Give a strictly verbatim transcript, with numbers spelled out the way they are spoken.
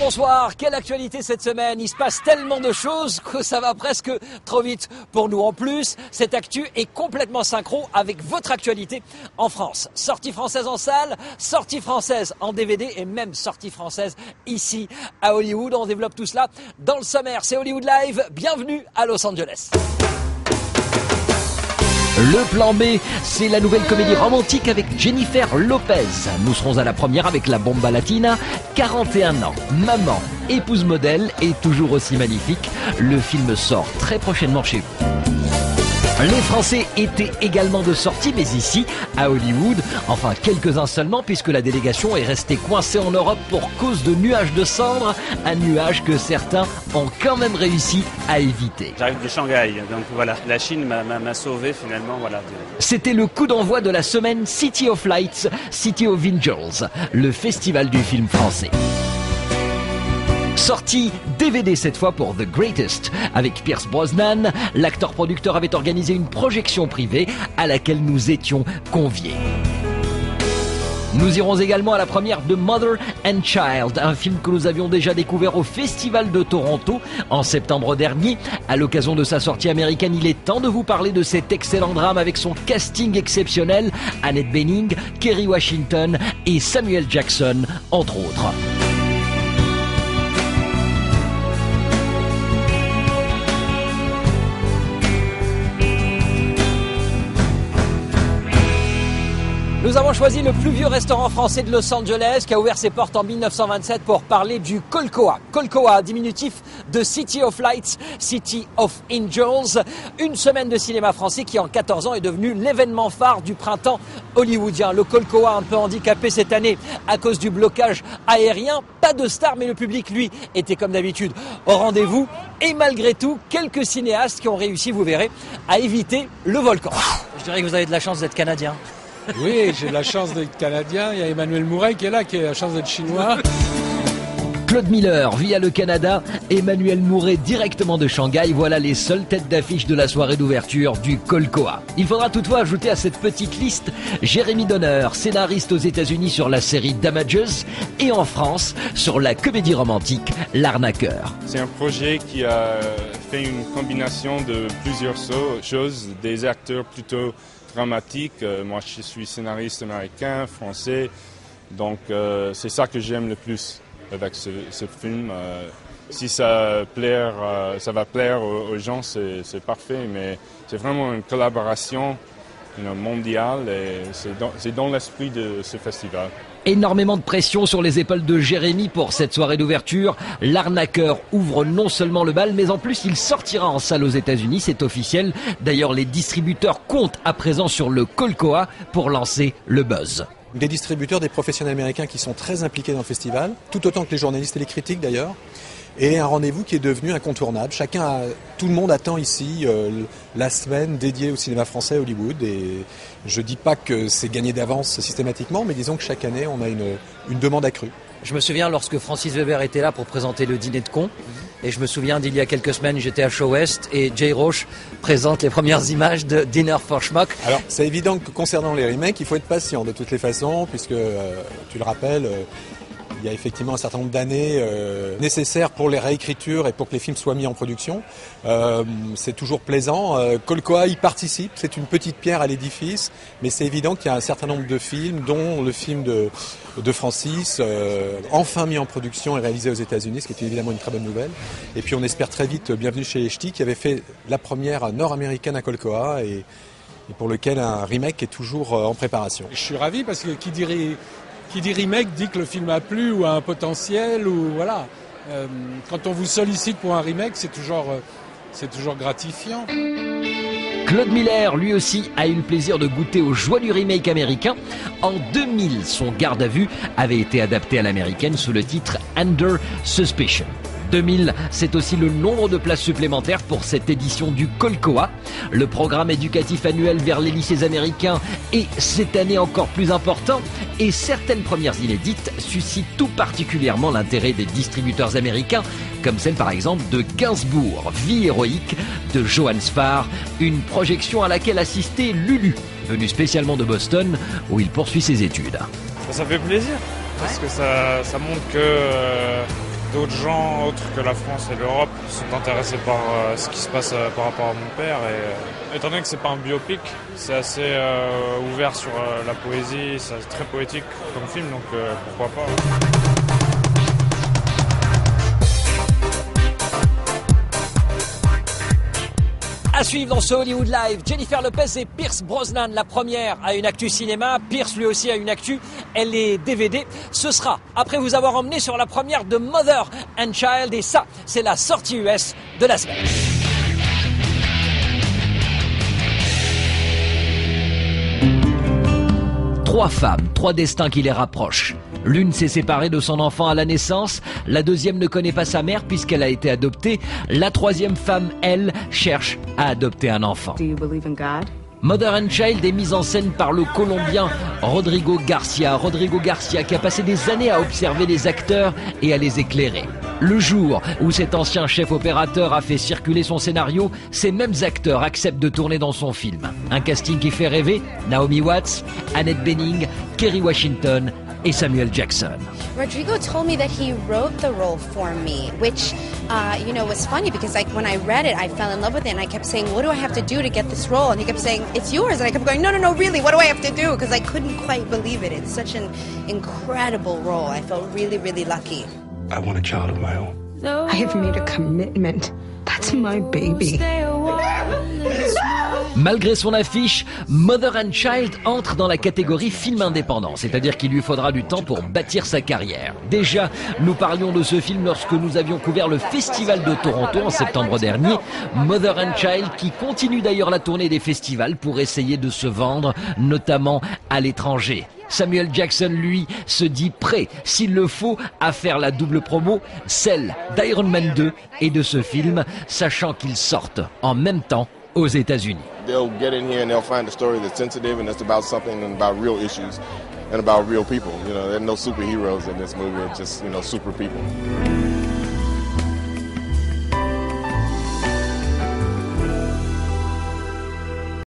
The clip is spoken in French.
bonsoir, quelle actualité cette semaine. Il se passe tellement de choses que ça va presque trop vite pour nous. En plus, cette actu est complètement synchro avec votre actualité en France. Sortie française en salle, sortie française en D V D et même sortie française ici à Hollywood. On développe tout cela dans le sommaire. C'est Hollywood Live, bienvenue à Los Angeles. Le plan B, c'est la nouvelle comédie romantique avec Jennifer Lopez. Nous serons à la première avec la bomba latina, quarante et un ans, maman, épouse modèle et toujours aussi magnifique. Le film sort très prochainement chez vous. Les Français étaient également de sortie, mais ici, à Hollywood, enfin quelques-uns seulement, puisque la délégation est restée coincée en Europe pour cause de nuages de cendres, un nuage que certains ont quand même réussi à éviter. J'arrive de Shanghai, donc voilà, la Chine m'a sauvé finalement. Voilà. C'était le coup d'envoi de la semaine City of Lights, City of Angels, le festival du film français. Sortie D V D cette fois pour The Greatest. Avec Pierce Brosnan, l'acteur-producteur avait organisé une projection privée à laquelle nous étions conviés. Nous irons également à la première de Mother and Child, un film que nous avions déjà découvert au Festival de Toronto en septembre dernier. À l'occasion de sa sortie américaine, il est temps de vous parler de cet excellent drame avec son casting exceptionnel, Annette Bening, Kerry Washington et Samuel Jackson, entre autres. Nous avons choisi le plus vieux restaurant français de Los Angeles qui a ouvert ses portes en mille neuf cent vingt-sept pour parler du Colcoa. Colcoa, diminutif de City of Lights, City of Angels. Une semaine de cinéma français qui en quatorze ans est devenu l'événement phare du printemps hollywoodien. Le Colcoa un peu handicapé cette année à cause du blocage aérien. Pas de star, mais le public, lui, était comme d'habitude au rendez-vous. Et malgré tout, quelques cinéastes qui ont réussi, vous verrez, à éviter le volcan. Je dirais que vous avez de la chance d'être canadien. Oui, j'ai la chance d'être canadien. Il y a Emmanuel Mouret qui est là, qui a la chance d'être chinois. Claude Miller via le Canada, Emmanuel Mouret directement de Shanghai. Voilà les seules têtes d'affiche de la soirée d'ouverture du Colcoa. Il faudra toutefois ajouter à cette petite liste Jérémy Donner, scénariste aux États-Unis sur la série Damages et en France sur la comédie romantique L'Arnaqueur. C'est un projet qui a fait une combination de plusieurs choses, des acteurs plutôt dramatique. Euh, moi, je suis scénariste américain, français, donc euh, c'est ça que j'aime le plus avec ce, ce film. Euh, si ça, plaire, euh, ça va plaire aux, aux gens, c'est parfait, mais c'est vraiment une collaboration you know, mondiale et c'est dans, dans l'esprit de ce festival. Énormément de pression sur les épaules de Jérémy pour cette soirée d'ouverture. L'Arnaqueur ouvre non seulement le bal, mais en plus il sortira en salle aux États-Unis, c'est officiel. D'ailleurs, les distributeurs comptent à présent sur le Colcoa pour lancer le buzz. Des distributeurs, des professionnels américains qui sont très impliqués dans le festival, tout autant que les journalistes et les critiques d'ailleurs. Et un rendez-vous qui est devenu incontournable. Chacun, a, tout le monde attend ici euh, la semaine dédiée au cinéma français à Hollywood. Et je dis pas que c'est gagné d'avance systématiquement, mais disons que chaque année, on a une, une demande accrue. Je me souviens lorsque Francis Weber était là pour présenter le dîner de cons. Et je me souviens d'il y a quelques semaines, j'étais à Show West et Jay Roche présente les premières images de Dinner for Schmuck. Alors, c'est évident que concernant les remakes, il faut être patient de toutes les façons, puisque, euh, tu le rappelles, euh, il y a effectivement un certain nombre d'années euh, nécessaires pour les réécritures et pour que les films soient mis en production. Euh, c'est toujours plaisant. Euh, Colcoa y participe, c'est une petite pierre à l'édifice, mais c'est évident qu'il y a un certain nombre de films, dont le film de, de Francis, euh, enfin mis en production et réalisé aux États-Unis, ce qui est évidemment une très bonne nouvelle. Et puis on espère très vite Bienvenue chez les Ch'tis, qui avait fait la première nord-américaine à Colcoa et, et pour lequel un remake est toujours en préparation. Je suis ravi parce que qui dirait... Qui dit remake dit que le film a plu ou a un potentiel ou voilà. Euh, quand on vous sollicite pour un remake, c'est toujours, euh, c'est toujours gratifiant. Claude Miller, lui aussi, a eu le plaisir de goûter aux joies du remake américain. En deux mille, son garde à vue avait été adapté à l'américaine sous le titre Under Suspicion. deux mille, c'est aussi le nombre de places supplémentaires pour cette édition du Colcoa. Le programme éducatif annuel vers les lycées américains est cette année encore plus important et certaines premières inédites suscitent tout particulièrement l'intérêt des distributeurs américains, comme celle par exemple de Gainsbourg, Vie héroïque de Johann Sfar, une projection à laquelle assistait Lulu, venu spécialement de Boston où il poursuit ses études. Ça fait plaisir parce que ça, ça montre que euh, d'autres gens autres que la France et l'Europe sont intéressés par euh, ce qui se passe euh, par rapport à mon père. Et euh, étant donné que c'est pas un biopic, c'est assez euh, ouvert sur euh, la poésie, c'est très poétique comme film, donc euh, pourquoi pas. À suivre dans ce Hollywood Live, Jennifer Lopez et Pierce Brosnan. La première a une actu cinéma, Pierce lui aussi a une actu, elle est D V D. Ce sera après vous avoir emmené sur la première de Mother and Child et ça, c'est la sortie U S de la semaine. Trois femmes, trois destins qui les rapprochent. L'une s'est séparée de son enfant à la naissance, la deuxième ne connaît pas sa mère puisqu'elle a été adoptée, la troisième femme, elle, cherche à adopter un enfant. Do you believe in God? Mother and Child est mise en scène par le Colombien Rodrigo Garcia. Rodrigo Garcia qui a passé des années à observer les acteurs et à les éclairer. Le jour où cet ancien chef opérateur a fait circuler son scénario, ces mêmes acteurs acceptent de tourner dans son film. Un casting qui fait rêver, Naomi Watts, Annette Bening, Kerry Washington et Samuel Jackson. Rodrigo told me that he wrote the role for me, which, uh, you know, was funny because like when I read it, I fell in love with it and I kept saying, what do I have to do to get this role? And he kept saying, it's yours. And I kept going, no, no, no, really, what do I have to do? Because I couldn't quite believe it. It's such an incredible role. I felt really, really lucky. I want a child of my own. I have made a commitment. That's my baby. Malgré son affiche, Mother and Child entre dans la catégorie film indépendant, c'est-à-dire qu'il lui faudra du temps pour bâtir sa carrière. Déjà, nous parlions de ce film lorsque nous avions couvert le Festival de Toronto en septembre dernier. Mother and Child qui continue d'ailleurs la tournée des festivals pour essayer de se vendre, notamment à l'étranger. Samuel Jackson, lui, se dit prêt, s'il le faut, à faire la double promo, celle d'Iron Man deux et de ce film, sachant qu'ils sortent en même temps aux États-Unis. They'll get in here and they'll find a story that's sensitive and that's about something and about real issues and about real people. You know, there are no superheroes in this movie, it's just, you know, super people.